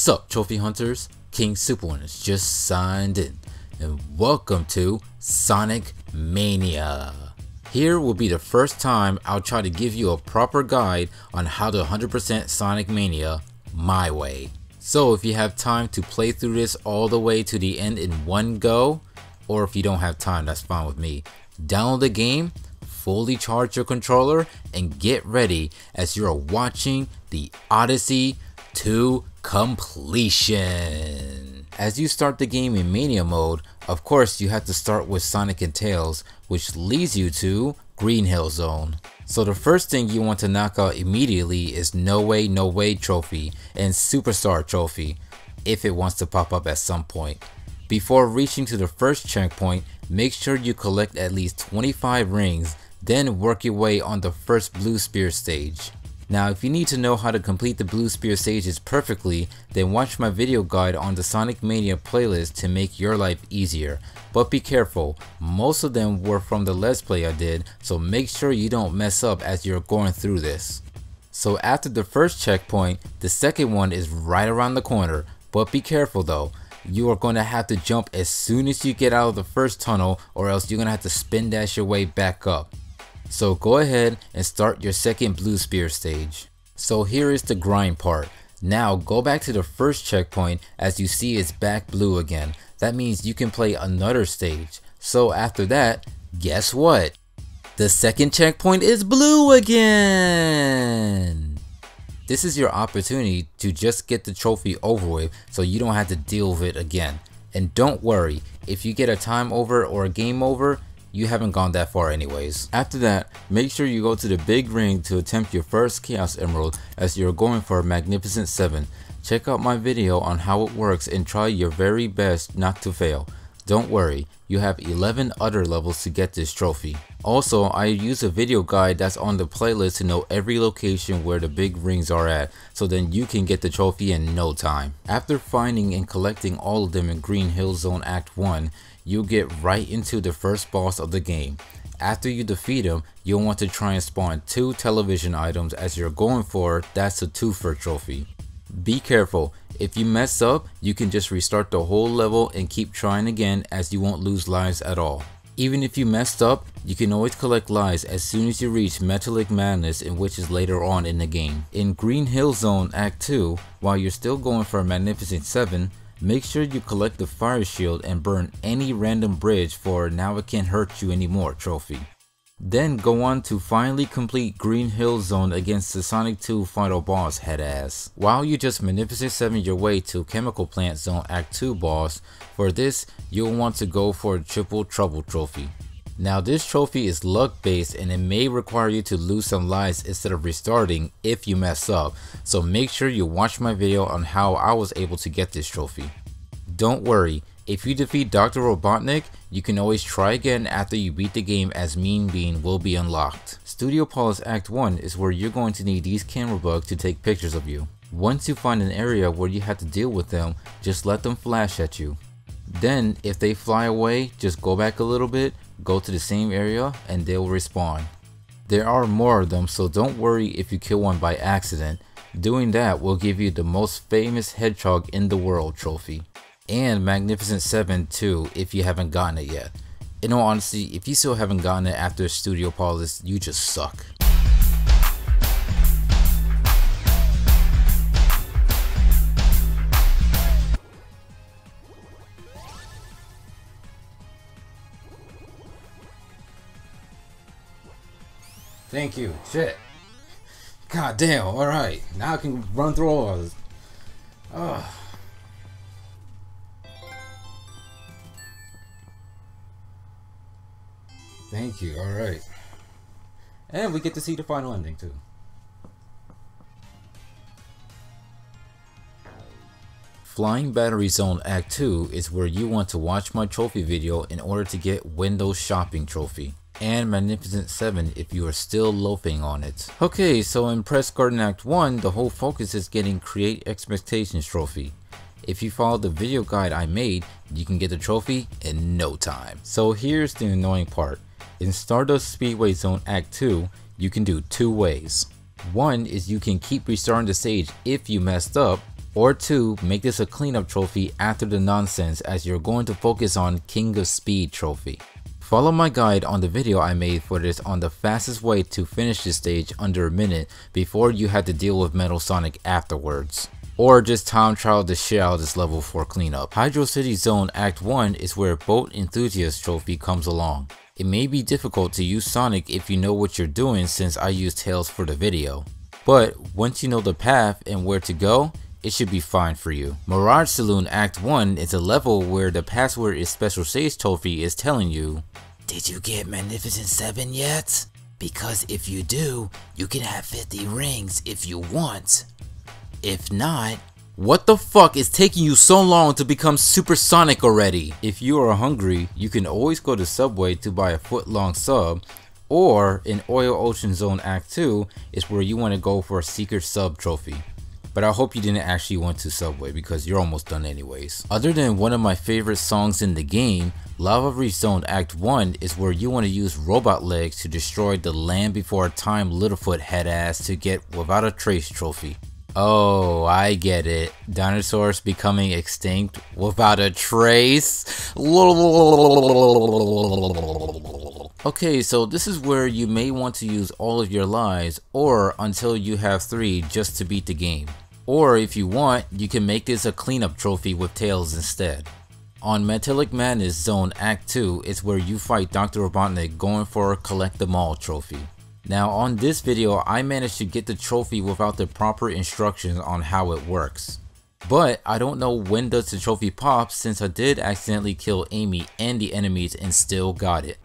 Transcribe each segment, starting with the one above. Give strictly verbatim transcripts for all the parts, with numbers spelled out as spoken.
Sup trophy hunters, King Superone has just signed in, and welcome to Sonic Mania. Here will be the first time I'll try to give you a proper guide on how to one hundred percent Sonic Mania my way. So if you have time to play through this all the way to the end in one go, or if you don't have time, that's fine with me, download the game, fully charge your controller, and get ready as you're watching the Odyssey to completion. As you start the game in Mania mode, of course you have to start with Sonic and Tails, which leads you to Green Hill Zone. So the first thing you want to knock out immediately is No Way No Way Trophy and Superstar Trophy, if it wants to pop up at some point. Before reaching to the first checkpoint, make sure you collect at least twenty-five rings, then work your way on the first Blue Sphere stage. Now if you need to know how to complete the Blue Sphere stages perfectly, then watch my video guide on the Sonic Mania playlist to make your life easier. But be careful, most of them were from the Let's Play I did, so make sure you don't mess up as you're going through this. So after the first checkpoint, the second one is right around the corner, but be careful though. You are going to have to jump as soon as you get out of the first tunnel, or else you're going to have to spin dash your way back up. So go ahead and start your second Blue Sphere stage. So here is the grind part. Now go back to the first checkpoint, as you see it's back blue again. That means you can play another stage. So after that, guess what? The second checkpoint is blue again. This is your opportunity to just get the trophy over with so you don't have to deal with it again. And don't worry, if you get a time over or a game over, you haven't gone that far anyways. After that, make sure you go to the big ring to attempt your first Chaos Emerald, as you're going for Magnificent seven. Check out my video on how it works and try your very best not to fail. Don't worry, you have eleven other levels to get this trophy. Also, I use a video guide that's on the playlist to know every location where the big rings are at, so then you can get the trophy in no time. After finding and collecting all of them in Green Hill Zone Act one, you'll get right into the first boss of the game. After you defeat him, you'll want to try and spawn two television items, as you're going for that's a twofer trophy. Be careful, if you mess up, you can just restart the whole level and keep trying again, as you won't lose lives at all. Even if you messed up, you can always collect lives as soon as you reach Metallic Madness, in which is later on in the game. In Green Hill Zone Act two, while you're still going for Magnificent seven, make sure you collect the fire shield and burn any random bridge for Now It Can't Hurt You Anymore trophy. Then go on to finally complete Green Hill Zone against the Sonic two final boss, Headass. While you just Magnificent seven your way to Chemical Plant Zone Act two boss, for this you'll want to go for a Triple Trouble trophy. Now this trophy is luck based, and it may require you to lose some lives instead of restarting if you mess up, so make sure you watch my video on how I was able to get this trophy. Don't worry, if you defeat Doctor Robotnik, you can always try again after you beat the game, as Mean Bean will be unlocked. Studio Paul's Act one is where you're going to need these camera bugs to take pictures of you. Once you find an area where you have to deal with them, just let them flash at you. Then if they fly away, just go back a little bit, go to the same area, and they'll respawn. There are more of them, so don't worry if you kill one by accident. Doing that will give you the most famous hedgehog in the world trophy. And Magnificent seven too, if you haven't gotten it yet. In all honesty, if you still haven't gotten it after Studio Paul's, you just suck. Thank you. Shit. God damn. Alright. Now I can run through all of this. Ugh. Thank you. Alright. And we get to see the final ending too. Flying Battery Zone Act two is where you want to watch my trophy video in order to get Windows Shopping trophy. And Magnificent seven if you are still loafing on it. Okay, so in Press Garden Act one, the whole focus is getting Create Expectations trophy. If you follow the video guide I made, you can get the trophy in no time. So here's the annoying part. In Stardust Speedway Zone Act two, you can do two ways. One is you can keep restarting the stage if you messed up, Or two, make this a cleanup trophy after the nonsense, as you're going to focus on King of Speed trophy. Follow my guide on the video I made for this on the fastest way to finish this stage under a minute before you had to deal with Metal Sonic afterwards. Or just time trial the shit out of this level for cleanup. Hydro City Zone Act one is where Boat Enthusiast trophy comes along. It may be difficult to use Sonic if you know what you're doing, since I used Tails for the video. But once you know the path and where to go, it should be fine for you. Mirage Saloon Act one is a level where the password is Special Stage Trophy is telling you, "Did you get Magnificent seven yet? Because if you do, you can have fifty rings if you want. If not, what the fuck is taking you so long to become supersonic already?" If you are hungry, you can always go to Subway to buy a foot long sub, or in Oil Ocean Zone Act two is where you want to go for a secret sub trophy. But I hope you didn't actually want to Subway because you're almost done anyways. Other than one of my favorite songs in the game, Lava Reef Zone Act one is where you want to use robot legs to destroy the Land Before Time Littlefoot head ass to get Without a Trace trophy. Oh, I get it. Dinosaurs becoming extinct without a trace. Okay, so this is where you may want to use all of your lives, or until you have three just to beat the game. Or if you want, you can make this a cleanup trophy with Tails instead. On Metallic Madness Zone Act two is where you fight Doctor Robotnik going for a Collect Them All trophy. Now on this video, I managed to get the trophy without the proper instructions on how it works. But I don't know when does the trophy pop, since I did accidentally kill Amy and the enemies and still got it.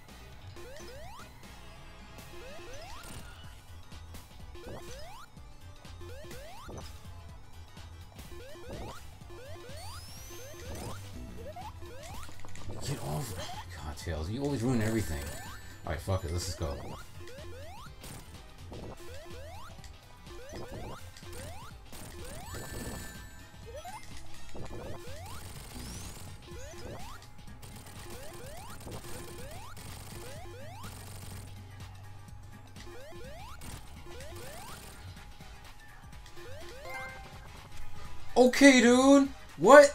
Get over it. God, Tails, you always ruin everything. Alright, fuck it, let's just go. Okay, dude. What?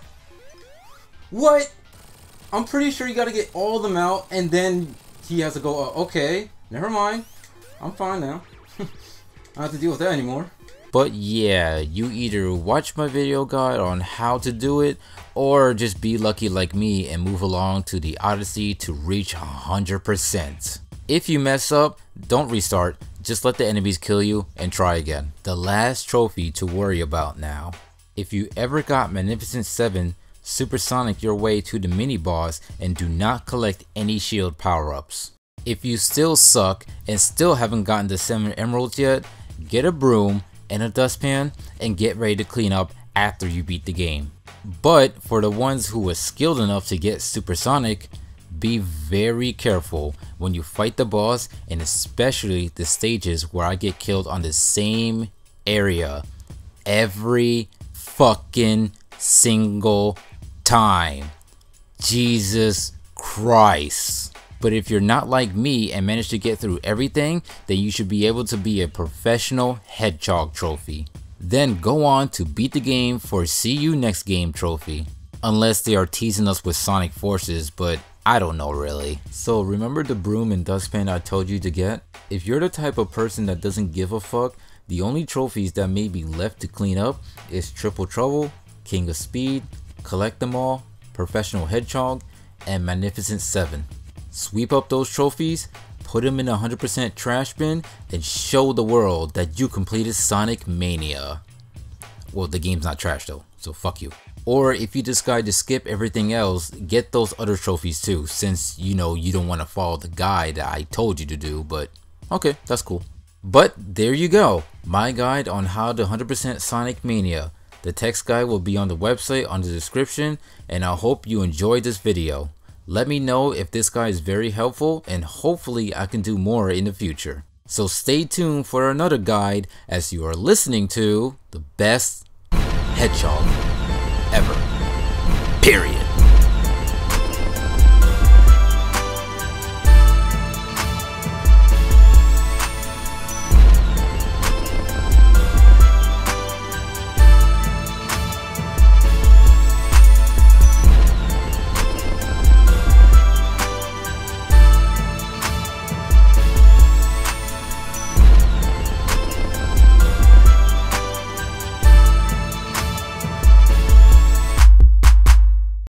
What? I'm pretty sure you gotta get all of them out, and then he has to go, uh, okay, never mind. I'm fine now. I don't have to deal with that anymore. But yeah, you either watch my video guide on how to do it, or just be lucky like me and move along to the Odyssey to reach one hundred percent. If you mess up, don't restart, just let the enemies kill you and try again. The last trophy to worry about now. If you ever got Magnificent seven, supersonic your way to the mini boss and do not collect any shield power-ups. If you still suck and still haven't gotten the seven emeralds yet, get a broom and a dustpan and get ready to clean up after you beat the game. But for the ones who were skilled enough to get supersonic, be very careful when you fight the boss, and especially the stages where I get killed on the same area every fucking single time. Jesus Christ. But if you're not like me and manage to get through everything, then you should be able to be a professional Hedgehog trophy. Then go on to beat the game for See You Next Game trophy. Unless they are teasing us with Sonic Forces, but I don't know really. So remember the broom and dustpan I told you to get? If you're the type of person that doesn't give a fuck, the only trophies that may be left to clean up is Triple Trouble, King of Speed, Collect Them All, Professional Hedgehog, and Magnificent seven. Sweep up those trophies, put them in a one hundred percent trash bin, and show the world that you completed Sonic Mania. Well, the game's not trash though, so fuck you. Or if you decide to skip everything else, get those other trophies too, since you know you don't want to follow the guide that I told you to do, but okay, that's cool. But there you go, my guide on how to one hundred percent Sonic Mania. The text guide will be on the website on the description, and I hope you enjoyed this video. Let me know if this guide is very helpful, and hopefully I can do more in the future. So stay tuned for another guide as you are listening to the best hedgehog ever. Period.